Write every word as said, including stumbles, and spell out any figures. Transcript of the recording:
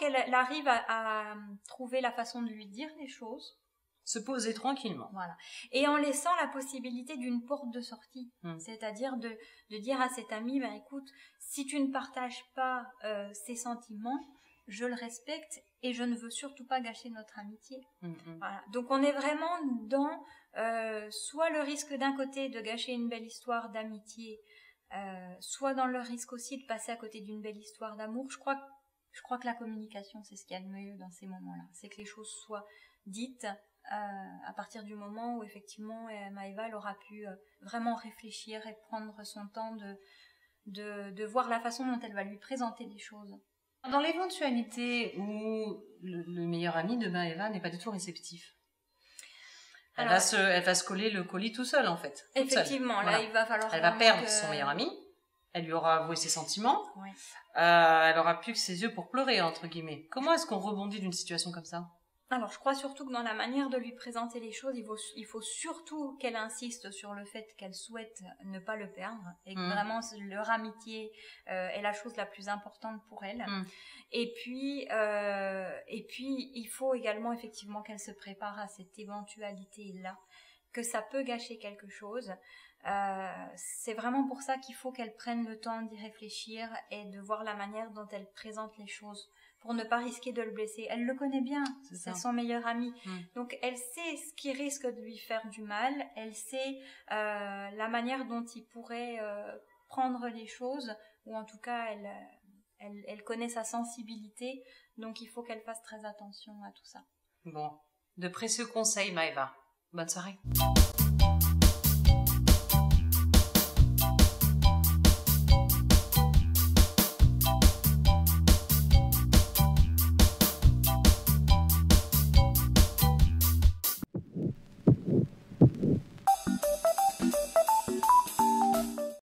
qu'elle elle arrive à, à trouver la façon de lui dire les choses. Se poser tranquillement. Voilà. Et en laissant la possibilité d'une porte de sortie. Mmh. C'est-à-dire de, de dire à cet ami, ben écoute, si tu ne partages pas euh, ces sentiments, je le respecte et je ne veux surtout pas gâcher notre amitié. Mmh. Voilà. Donc on est vraiment dans euh, soit le risque d'un côté de gâcher une belle histoire d'amitié, euh, soit dans le risque aussi de passer à côté d'une belle histoire d'amour. Je crois, je crois que la communication, c'est ce qu'il y a de mieux dans ces moments-là. C'est que les choses soient dites Euh, à partir du moment où effectivement euh, Maëva elle aura pu euh, vraiment réfléchir et prendre son temps de, de, de voir la façon dont elle va lui présenter les choses. Dans l'éventualité où le, le meilleur ami de Maëva n'est pas du tout réceptif, elle, Alors, va se, elle va se coller le colis tout seul en fait. Effectivement, là voilà. il va falloir... Elle va perdre que... son meilleur ami, elle lui aura avoué ses sentiments, oui. euh, elle aura plus que ses yeux pour pleurer entre guillemets. Comment est-ce qu'on rebondit d'une situation comme ça ? Alors, je crois surtout que dans la manière de lui présenter les choses, il faut, il faut surtout qu'elle insiste sur le fait qu'elle souhaite ne pas le perdre et que mmh. vraiment leur amitié euh, est la chose la plus importante pour elle. Mmh. Et puis, euh, et puis, il faut également effectivement qu'elle se prépare à cette éventualité-là, que ça peut gâcher quelque chose. Euh, c'est vraiment pour ça qu'il faut qu'elle prenne le temps d'y réfléchir et de voir la manière dont elle présente les choses, pour ne pas risquer de le blesser. Elle le connaît bien, c'est, c'est son meilleur ami. Mmh. Donc elle sait ce qui risque de lui faire du mal, elle sait euh, la manière dont il pourrait euh, prendre les choses, ou en tout cas elle, elle, elle connaît sa sensibilité, donc il faut qu'elle fasse très attention à tout ça. Bon, de précieux conseils Maëva. Bonne soirée.